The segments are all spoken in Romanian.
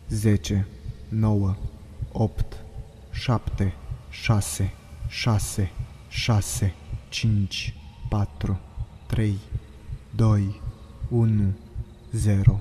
10, 9, 8, 7, 6, 6, 6, 5, 4, 3, 2, 1, 0.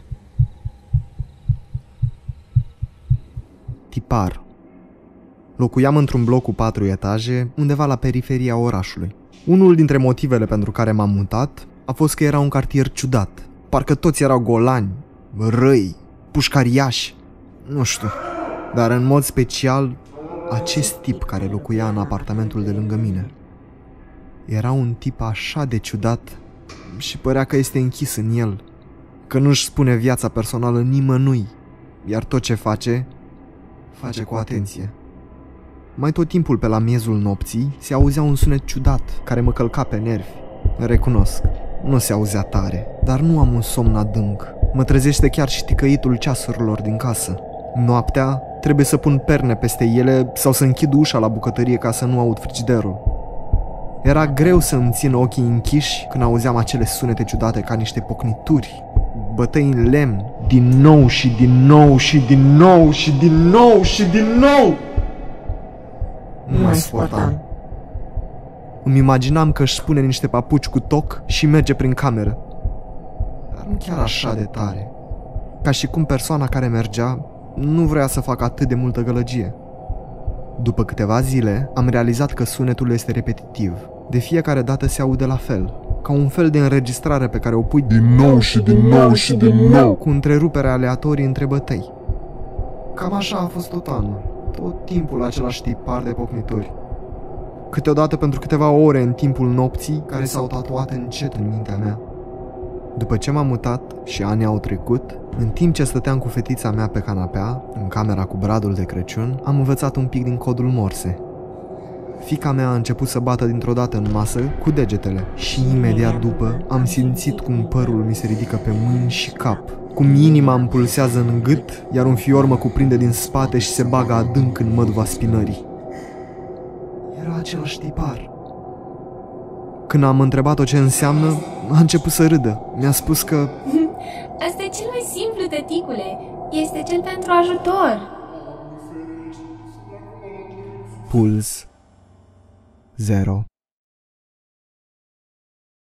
Tipar. Locuiam într-un bloc cu 4 etaje, undeva la periferia orașului. Unul dintre motivele pentru care m-am mutat a fost că era un cartier ciudat. Parcă toți erau golani, răi, pușcariași, nu știu. Dar în mod special, acest tip care locuia în apartamentul de lângă mine. Era un tip așa de ciudat și părea că este închis în el, că nu-și spune viața personală nimănui, iar tot ce face cu atenție. Mai tot timpul pe la miezul nopții se auzea un sunet ciudat care mă călca pe nervi. Recunosc, nu se auzea tare, dar nu am un somn adânc. Mă trezește chiar și ticăitul ceasurilor din casă. Noaptea trebuie să pun perne peste ele sau să închid ușa la bucătărie ca să nu aud frigiderul. Era greu să îmi țin ochii închiși când auzeam acele sunete ciudate ca niște pocnituri, bătăi în lemn, din nou și din nou și din nou și din nou și din nou. Nu mai suportam. Îmi imaginam că își spune niște papuci cu toc și merge prin cameră. Dar nu chiar așa de tare. Ca și cum persoana care mergea nu vrea să facă atât de multă gălăgie. După câteva zile, am realizat că sunetul este repetitiv. De fiecare dată se aude la fel, ca un fel de înregistrare pe care o pui din nou și din nou și din nou, cu întrerupere aleatorii între bătăi. Cam așa a fost tot anul. Tot timpul același tipar de pocnituri. Câteodată pentru câteva ore în timpul nopții, care s-au tatuat încet în mintea mea. După ce m-am mutat și ani au trecut, în timp ce stăteam cu fetița mea pe canapea, în camera cu bradul de Crăciun, am învățat un pic din codul Morse. Fiica mea a început să bată dintr-o dată în masă cu degetele și imediat după am simțit cum părul mi se ridică pe mâini și cap, cum inima îmi pulsează în gât, iar un fior mă cuprinde din spate și se bagă adânc în măduva spinării. Era același tipar. Când am întrebat-o ce înseamnă, a început să râdă. Mi-a spus că... Asta e cel mai simplu, tăticule. Este cel pentru ajutor. Puls 0.